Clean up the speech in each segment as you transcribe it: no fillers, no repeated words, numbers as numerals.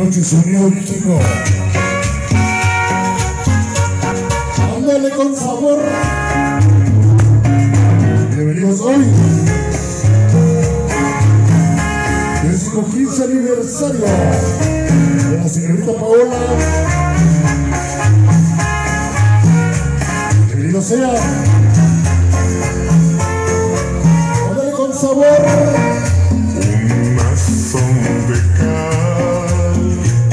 noche sonido vikingo. Ándale con sabor. Bienvenidos hoy. 15 aniversario de la señorita Paola. Bienvenido sea. Ándale con sabor. Unas son de cal,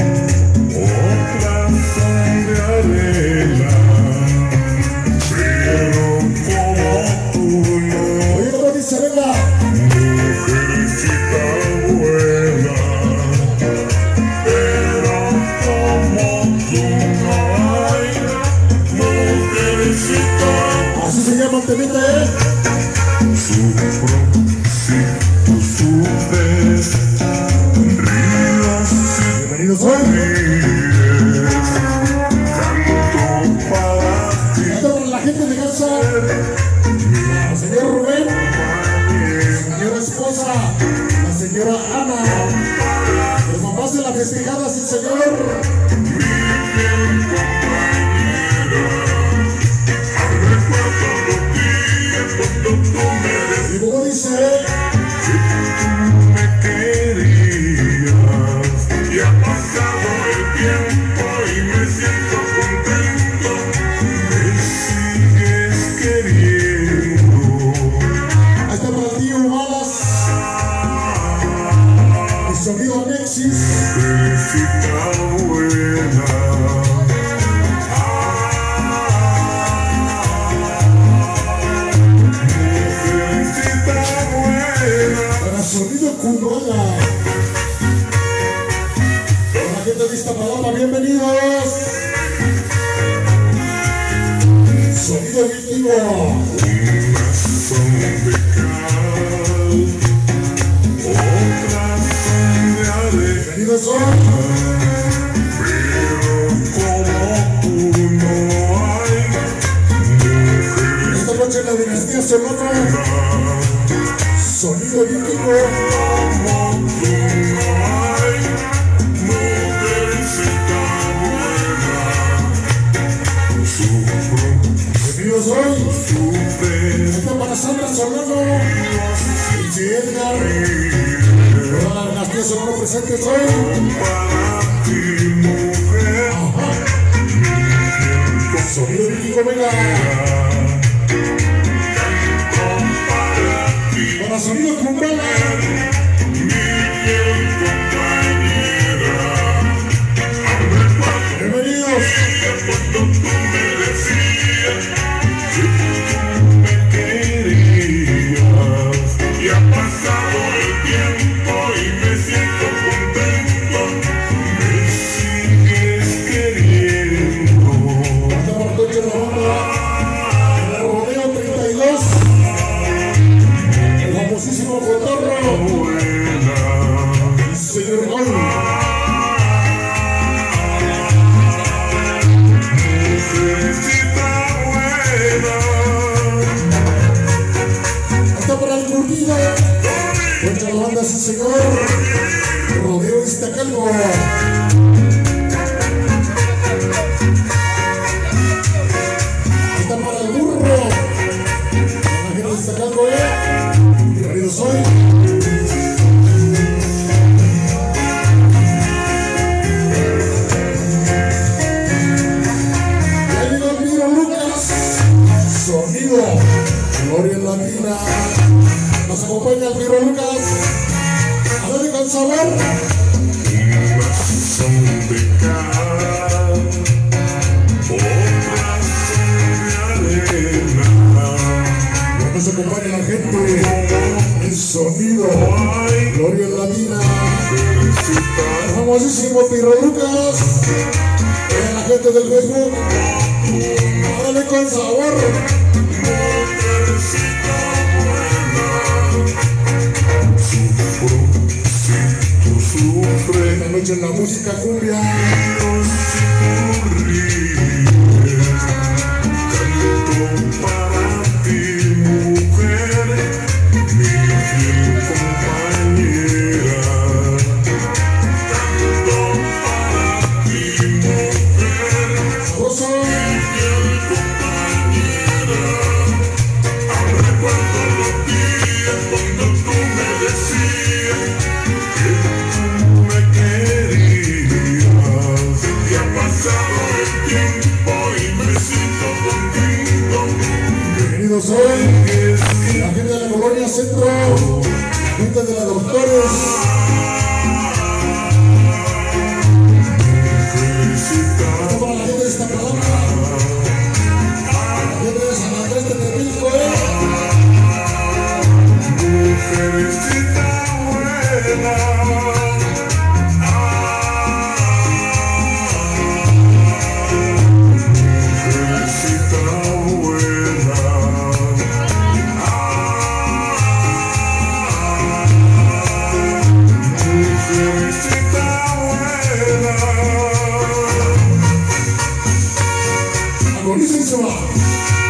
otras son de arena, pero como tú no. Oye, ¿cómo dice? Venga. Mujercita buena, pero como tú no hay. Mujercita, Así se llama el temita, sufro si tú sufres, ríos si Bienvenidos hoy. canto para ti, Esto para la gente de casa. La señora Rubén, la señora esposa, la señora Ana, los mamás de la festejada, sí señor. Y luego dice, me querías y ha pasado el tiempo y me siento contento, me sigues queriendo. ahí está para el tío Balas, mi sonido Nexis. Mujercita buena, mujercita buena. Para sonido Cumbala. Para la gente de Iztapalapa, bienvenidos. Sonido vikingo. Unas son de cal, otras son de arena, Bienvenidos hoy. pero como tú no hay. Esta noche en la dinastía Sonora. Sonido vikingo. Como tú no hay, mujercita buena, sufro, Bienvenidos hoy. sufres, Esta para Sandra Solano. Y Edgar. Toda la dinastía Sonora presentes hoy. para ti, mujer, Sonido vikingo, venga. para ti, Para sonido Cumbala. mi fiel compañera. Aún recuerdo Bienvenidos. cuando tú me decías que tú me querías y ha pasado el tiempo y me siento contento, me sigues queriendo. Esta para Tocho la banda. El Rodeo 32. El famosísimo Cotorro. Buena, Señor Gol. mujercita buena, Hasta para el Curtido. Tocho la banda, sí señor. Rodeo Iztacalco. Hasta para el burro. La gente de Iztacalco, bienvenidos hoy. Ya llegó el Miro Lucas. Sonido. Gloria Latina. Nos acompaña el Miro Lucas. A ver con sabor. unas son de cal, otras son de arena. Nos acompaña la gente. El sonido. Gloria Latina. Mujercita, El famosísimo Miro Lucas. La gente del Facebook. Órale con sabor. mujercita buena, sufro si tú sufres, Esta noche en la música cumbia. río si tú ríes, canto para ti, mujer, mi fiel compañera, canto conductores. Esto para la gente de Iztapalapa, la gente de San Andrés de Tepilco, Mujercita buena. Agonícense va.